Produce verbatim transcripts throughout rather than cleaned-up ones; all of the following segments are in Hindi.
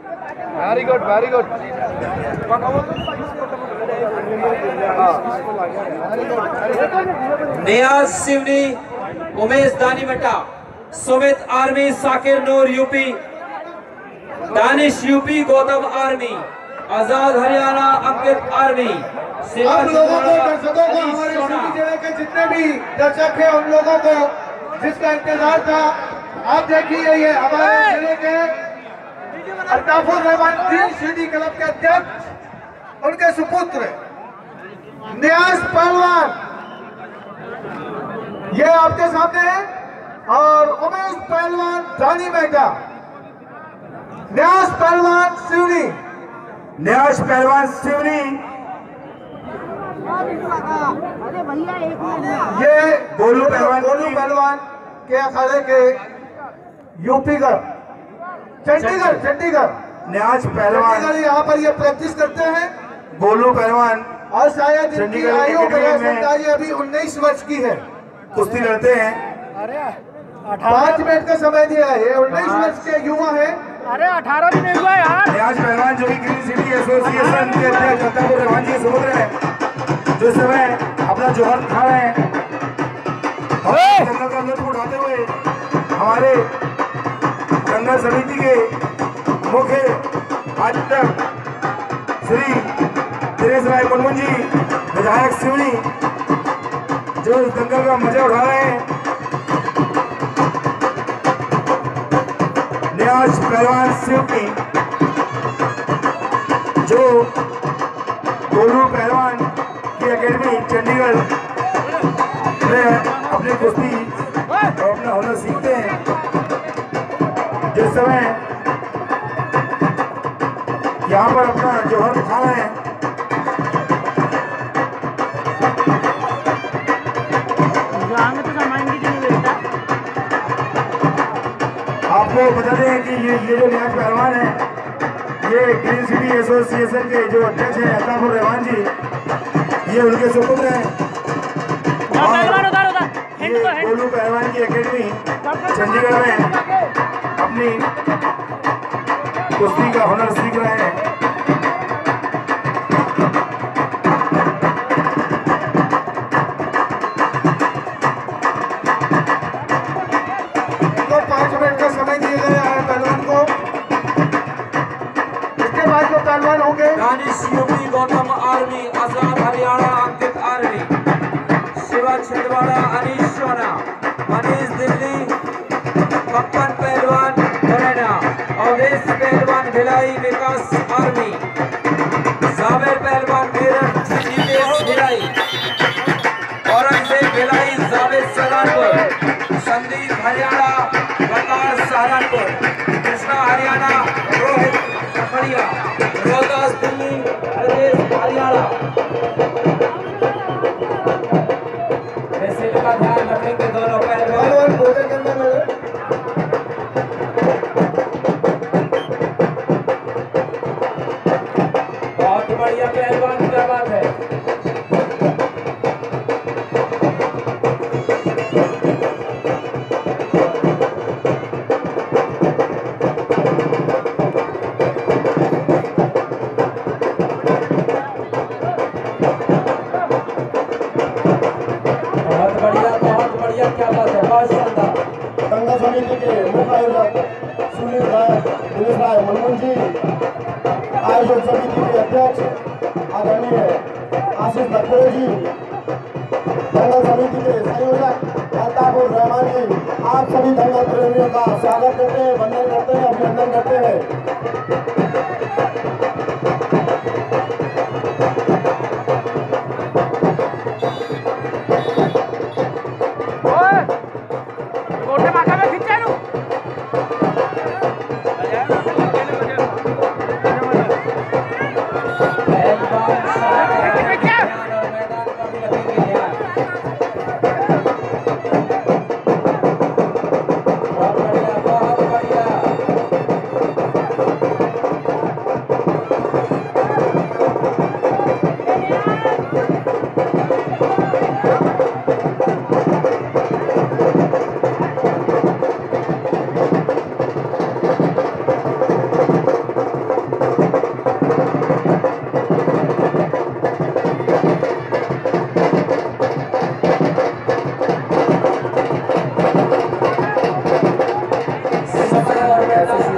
Very good very good. Niyaz Seoni, Umesh Danimata, Sumit army, Sakir Noor UP, Danish UP, Gautam army, Azad Haryana, Ankit army. आप लोगों को, दर्शकों को, हमारे सिवनी जिले के जितने भी दर्शक हैं उन लोगों को जिसका इंतजार था, आप देखिए ये हमारे जिले के Altafur Rahman green city club के अध्यक्ष, उनके सुपुत्र नियाज पहलवान, ये आपके सामने है, और उमेश पहलवान दानीमटा। नियाज पहलवान सिवनी, नियाज पहलवान सिवनी, अरे भैया एक मिनट, ये गोलू पहलवान गोलू पहलवान के अखाड़े के यूपी का चंडीगढ़ चंडीगढ़ नियाज पहलवान चंडीगढ़ यहाँ पर ये प्रैक्टिस करते हैं, गोलू पहलवान और शायद इनकी चंडीगढ़ आयु एकेडमी मेरा में समझा ये अभी उन्नीस वर्ष की है। कुश्ती लड़ते हैं। पाँच मिनट का समय दिया है, ये उन्नीस वर्ष के युवा है। अरे अठारह भी नहीं हुआ यार। नियाज पहलवान जो कि ग्रीन सिटी एसोसिएशन के अध्यक्ष अल्ताफुर रहमान जी सुपुत्र हैं, जो इस समय अपना जोहर खा रहे हैं। दंगल का लुत्फ उठाते हुए हमारे दंगल समिति के मुख्य आयुक्त श्री दिनेश राय मुनमुन जी, विधायक सिवनी, जो इस दंगल का मजा उठा रहे हैं। नियाज पहलवान सिवनी जो गोलू पहलवान की एकेडमी चंडीगढ़ में अपनी कुश्ती और अपना हुनर सीखते हैं, जिस समय यहाँ पर अपना जोहर दिखा रहे हैं। आपको बता दें कि ये ये जो नियाज पहलवान है, ये ग्रीन सिटी एसोसिएशन के जो अध्यक्ष हैं अल्ताफुर रहमान जी, ये उनके सुपुत्र हैं। ये गोलू पहलवान की एकेडमी चंडीगढ़ में अपनी कुश्ती का हुनर सीख रहे हैं। इनको पाँच मिनट का समय दिया गया है पहलवान को। इसके बाद जो पहलवान होंगे, Danish UP, Gautam army, Azad Haryana, Ankit army, Shiva Chhindwara, Anish Sona, Manish Delhi, पप्पन पहलवान मुरैना, अवधेश पहलवान भिलाई, विकास आर्मी, जावेर पहलवान मेरठ, जीतेश भिलाई, औरंगजेब भिलाई, जावेद सहारनपुर, संदीप हरियाणा, वकार सहारनपुर, कृष्णा हरियाणा, रोहित खड़िया, रोहतास दिल्ली, प्रदेश हरियाणा। वैसे का ध्यान रखेंगे दोनों पहलवान। पहलवान भोजन करने में बहुत बढ़िया पहलवान, क्या बात है। बहुत बढ़िया बहुत बढ़िया, क्या बात है, बहुत शानदार। दंगल समिति के मुख्य आयोजक सुनील राय, दिनेश राय मुनमुन जी, आयोजक समिति के अध्यक्ष आदरणीय आशीष दत्तरे जी, दंगल समिति के संयोजक अल्ताफुर रहमान जी, आप सभी दंगल प्रेमियों का स्वागत करते हैं, वंदन करते हैं, अभिनंदन करते हैं।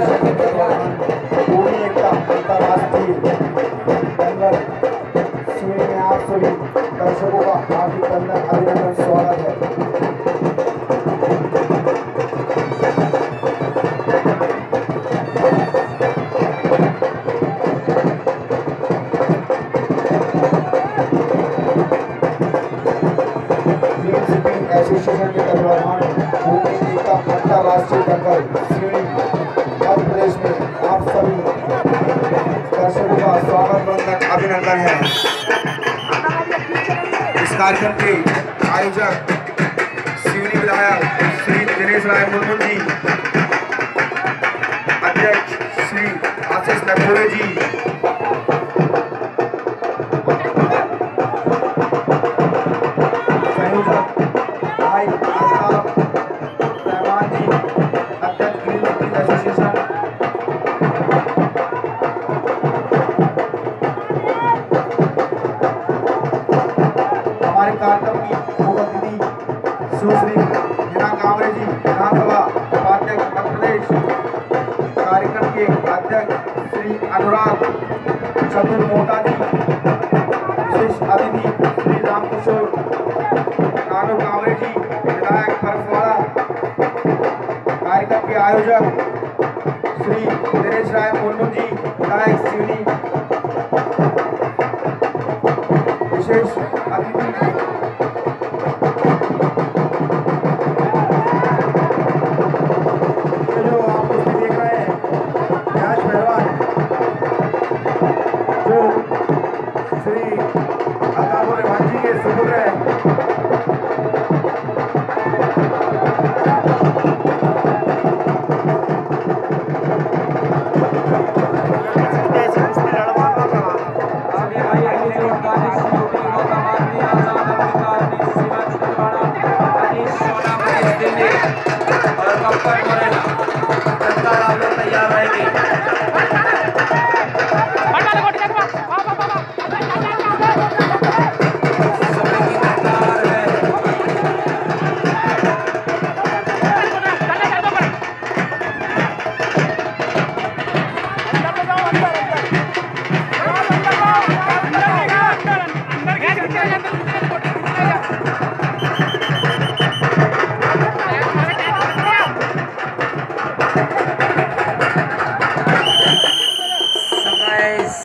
सेशन के दौरान पूरी एकता अंतर्राष्ट्रीय दंगल शिविर में आप सभी दर्शकों का हार्दिक अभिनंदन स्वागत है। एसोसिएशन के तत्वाधान भूमि एकता अंतर्राष्ट्रीय दंगल शिविर मध्य प्रदेश में आप सभी दर्शकों का स्वागत वंदन अभिनंदन है। इस कार्यक्रम के आयोजक शिवनी विधायक श्री दिनेश राय मुर्मू जी, अध्यक्ष श्री आशीष नखोरे जी, संयोजक भाई आलताफ रहमान जी, अध्यक्ष ग्रीन सिटी एसोसिएशन, हमारे कार्यक्रम की मुख्य अतिथि सुश्री मीना कांवरे जी, विधानसभा उपाध्यक्ष मध्य प्रदेश, कार्यक्रम के अध्यक्ष श्री अनुराग चतुर मोटा जी, विशेष अतिथि श्री रामकिशोर कानू कांवरे जी, विधायक परसवाड़ा, कार्यक्रम के आयोजक श्री दिनेश राय मुर्मू जी, विधायक शिवनी, विशेष अतिथि जो आप उसमें देख रहे हैं राज पहलवान, जो श्री अताबुर रहमान जी के सुपुत्र हैं। तैयार रहेगी।